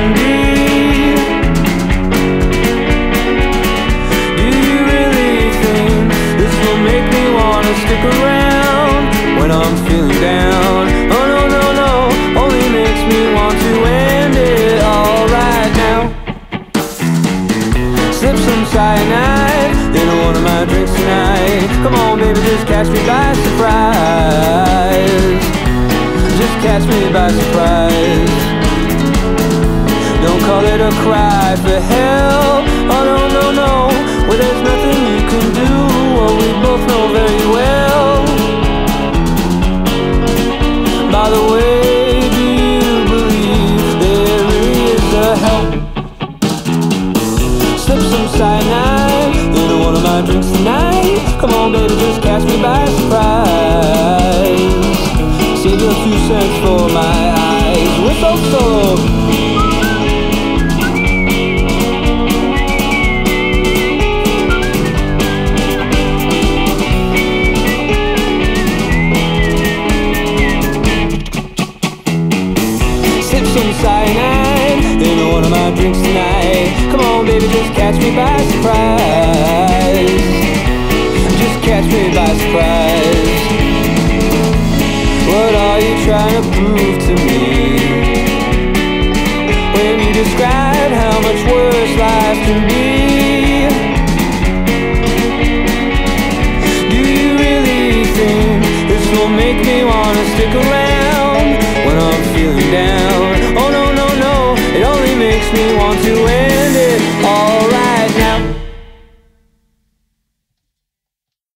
can be. Do you really think this will make me wanna stick around when I'm feeling down? Oh no, no, no, only makes me want to end it all right now. Sip some cyanide in one of my drinks tonight. Come on baby, just catch me by surprise. Just catch me by surprise. Don't call it a cry for help. Oh no, no, no, well there's nothing you can do. Well, we both know very well. By the way, do you believe there really is a help? Slip some cyanide into one of my drinks tonight. Come on baby, just catch me by surprise. Save your 2 cents for my eyes. We're so solo. Sip some cyanide in one of my drinks tonight. Come on baby, just catch me by surprise. Just catch me by surprise. What are you trying to prove to me when you describe how much worse life can be? Do you really think this will make me wanna stick around when I'm feeling down? Oh no, no, no, it only makes me want to end it